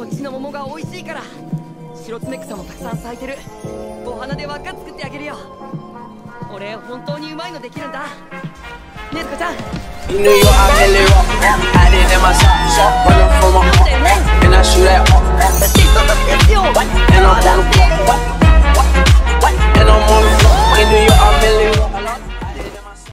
こっちの桃が美味しいから。白爪草もたくさん咲いてる。お花で輪っか作ってあげるよ。俺本当にうまいのできるんだ。ねずこちゃん。